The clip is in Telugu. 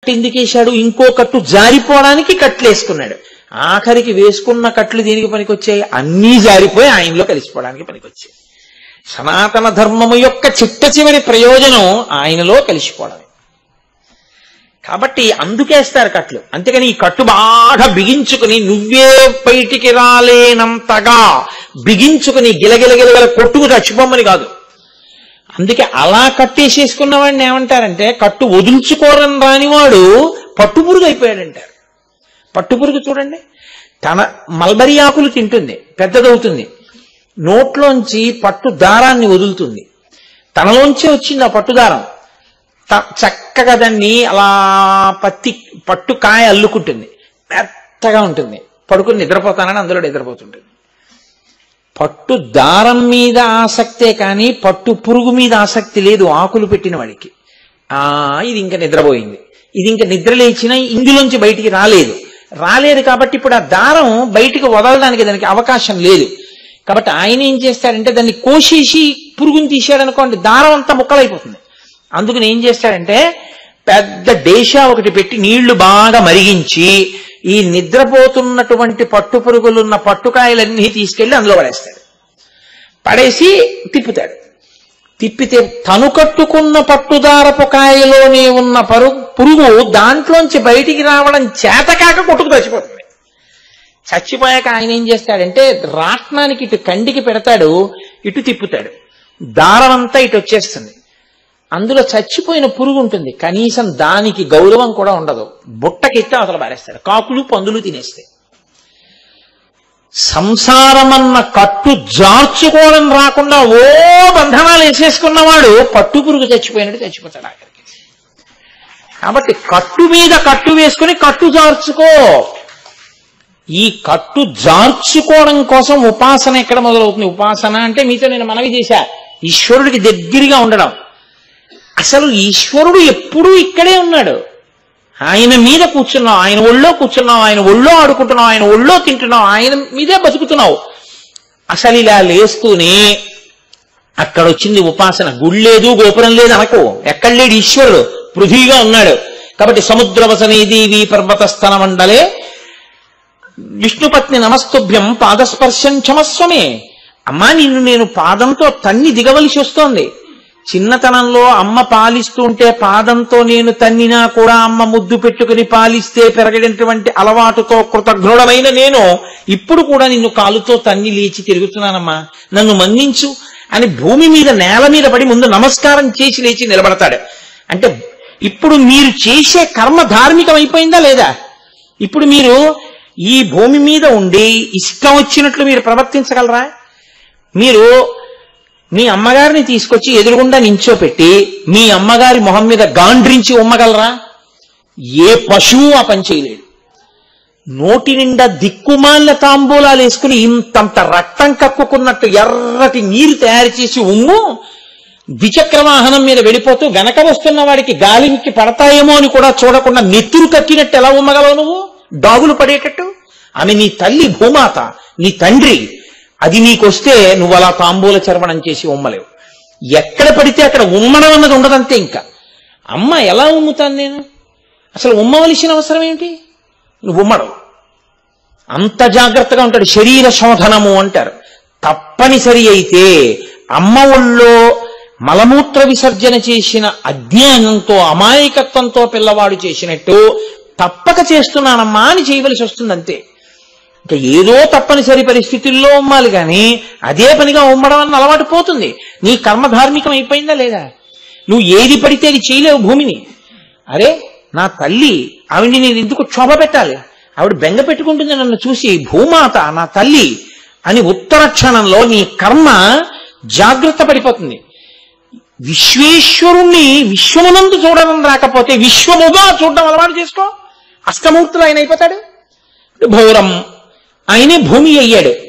కట్టు ఎందుకు వేశాడు? ఇంకో కట్టు జారిపోవడానికి కట్లు వేసుకున్నాడు. ఆఖరికి వేసుకున్న కట్లు దేనికి పనికొచ్చాయి? అన్నీ జారిపోయి ఆయనలో కలిసిపోవడానికి పనికొచ్చాయి. సనాతన ధర్మము యొక్క చిట్ట చివరి ప్రయోజనం ఆయనలో కలిసిపోవడమే. కాబట్టి అందుకేస్తారు కట్లు. అంతేకాని ఈ కట్టు బాగా బిగించుకుని నువ్వే బయటికి రాలేనంతగా బిగించుకుని గిలగిలగిలగల కొట్టుకు చచ్చిపోమని కాదు. అందుకే అలా కట్టేసేసుకున్న వాడిని ఏమంటారంటే కట్టు వదులుచుకోరని రానివాడు పట్టుపురుగు అయిపోయాడంటారు. పట్టుపురుగు చూడండి, తన మల్బరీ ఆకులు తింటుంది, పెద్దదవుతుంది, నోట్లోంచి పట్టు దారాన్ని వదులుతుంది. తనలోంచే వచ్చింది ఆ పట్టుదారం. చక్కగా దాన్ని అలా పట్టు కాయ అల్లుకుంటుంది, మెత్తగా ఉంటుంది. పడుకుని నిద్రపోతానని అందులో నిద్రపోతుంటుంది. పట్టు దారం మీద ఆసక్తే కానీ పట్టు పురుగు మీద ఆసక్తి లేదు ఆకులు పెట్టిన వాడికి. ఇది ఇంకా నిద్రపోయింది, ఇది ఇంకా నిద్ర లేచినా ఇందులోంచి బయటికి రాలేదు కాబట్టి ఇప్పుడు ఆ దారం బయటికి వదలడానికి దానికి అవకాశం లేదు. కాబట్టి ఆయన ఏం చేస్తాడంటే దాన్ని కోసేసి పురుగుని తీసాడనుకోండి, దారం అంతా ముక్కలైపోతుంది. అందుకని ఏం చేస్తాడంటే పెద్ద డేషా ఒకటి పెట్టి నీళ్లు బాగా మరిగించి ఈ నిద్రపోతున్నటువంటి పట్టు పురుగులున్న పట్టుకాయలన్నీ తీసుకెళ్లి అందులో పడేస్తాడు. పడేసి తిప్పుతాడు. తిప్పితే తను కట్టుకున్న పట్టుదారపు కాయలోనే ఉన్న పురుగు దాంట్లోంచి బయటికి రావడం చేతకాక కొట్టుకు చచ్చిపోతుంది. చచ్చిపోయాక ఆయన ఏం చేస్తాడంటే రాట్నానికి ఇటు కండికి పెడతాడు, ఇటు తిప్పుతాడు, దారం అంతా ఇటు వచ్చేస్తుంది. అందులో చచ్చిపోయిన పురుగు ఉంటుంది, కనీసం దానికి గౌరవం కూడా ఉండదు. బుట్టకెత్తి అవతల పారేస్తాడు, కాకులు పందులు తినేస్తాయి. సంసారమన్న కట్టు జార్చుకోవడం రాకుండా ఓ బంధనాలు వేసేసుకున్నవాడు పట్టు పురుగు చచ్చిపోయినట్టు చచ్చిపోతాడు ఆఖరికి. కాబట్టి కట్టు మీద కట్టు వేసుకుని కట్టు జార్చుకో. ఈ కట్టు జార్చుకోవడం కోసం ఉపాసన ఎక్కడ మొదలవుతుంది? ఉపాసన అంటే మీతో నేను మనవి చేశా, ఈశ్వరుడికి దగ్గరగా ఉండడం. అసలు ఈశ్వరుడు ఎప్పుడూ ఇక్కడే ఉన్నాడు. ఆయన మీద కూర్చున్నావు, ఆయన ఒళ్ళో కూర్చున్నావు, ఆయన ఒళ్ళో ఆడుకుంటున్నావు, ఆయన ఒళ్ళో తింటున్నావు, ఆయన మీదే బతుకుతున్నావు. అసలు ఇలా లేస్తూనే అక్కడ వచ్చింది ఉపాసన. గుడి లేదు, గోపురం లేదు అనకు. ఎక్కడ లేడు ఈశ్వరుడు, పృథ్వీగా ఉన్నాడు. కాబట్టి సముద్రవసనే దేవి పర్వతస్థన మండలే విష్ణుపత్ని నమస్తుభ్యం పాదస్పర్శం క్షమస్వమే. అమ్మా, నిన్ను నేను పాదంతో తన్ని దిగవలసి వస్తోంది. చిన్నతనంలో అమ్మ పాలిస్తూ ఉంటే పాదంతో నేను తన్నినా కూడా అమ్మ ముద్దు పెట్టుకుని పాలిస్తే పెరగడినటువంటి అలవాటుతో కృతజ్ఞుడమైన నేను ఇప్పుడు కూడా నిన్ను కాలుతో తన్ని లేచి తిరుగుతున్నానమ్మా, నన్ను మన్నించు అని భూమి మీద నేల మీద పడి ముందు నమస్కారం చేసి లేచి నిలబడతాడు. అంటే ఇప్పుడు మీరు చేసే కర్మ ధార్మికం అయిపోయిందా లేదా? ఇప్పుడు మీరు ఈ భూమి మీద ఉండి ఇష్టం వచ్చినట్లు మీరు ప్రవర్తించగలరా? మీరు మీ అమ్మగారిని తీసుకొచ్చి ఎదురుగుండా నించోపెట్టి మీ అమ్మగారి మొహం మీద గాండ్రించి ఉమ్మగలరా? ఏ పశువు ఆ పని చేయలేడు. నోటి నిండా దిక్కుమాల తాంబూలాలు వేసుకుని ఇంతంత రక్తం కక్కుకున్నట్టు ఎర్రటి నీరు తయారు చేసి ఉమ్ము, ద్విచక్ర వాహనం మీద వెళ్ళిపోతూ వెనక వస్తున్న వాడికి గాలికి పడతాయేమో అని కూడా చూడకుండా నెత్తురు కక్కినట్టు ఎలా ఉమ్మగలవు నువ్వు? డాగులు పడేటట్టు. ఆమె నీ తల్లి భూమాత, నీ తండ్రి. అది నీకొస్తే నువ్వు అలా తాంబూల చర్వణం చేసి ఉమ్మలేవు. ఎక్కడ పడితే అక్కడ ఉమ్మడం అన్నది ఉండదంతే. ఇంకా అమ్మ ఎలా ఉమ్ముతాను నేను? అసలు ఉమ్మవలసిన అవసరం ఏంటి? నువ్వు ఉమ్మడవు. అంత జాగ్రత్తగా ఉంటాడు. శరీర శోధనము అంటారు. తప్పనిసరి అయితే అమ్మ ఒళ్ళో మలమూత్ర విసర్జన చేసిన అజ్ఞానంతో అమాయకత్వంతో పిల్లవాడు చేసినట్టు తప్పక చేస్తున్నానమ్మా అని చేయవలసి వస్తుంది అంతే. ఇంకా ఏదో తప్పనిసరి పరిస్థితుల్లో ఉమ్మాలి కానీ అదే పనిగా ఉమ్మడం అన్న అలవాటు పోతుంది. నీ కర్మ ధార్మికం అయిపోయిందా లేదా? నువ్వు ఏది పడితే అది చేయలేవు భూమిని. అరే నా తల్లి, ఆవిడ్ని నేను ఎందుకు క్షోభ పెట్టాలి? ఆవిడ బెంగ పెట్టుకుంటుంది నన్ను చూసి, భూమాత నా తల్లి అని. ఉత్తర క్షణంలో నీ కర్మ జాగ్రత్త పడిపోతుంది. విశ్వేశ్వరుణ్ణి విశ్వమునందు చూడడం రాకపోతే విశ్వముగా చూడడం అలవాటు చేసుకో. అష్టమూర్తులు ఆయన అయిపోతాడు. భౌరం ఆయనే భూమి అయ్యాడు.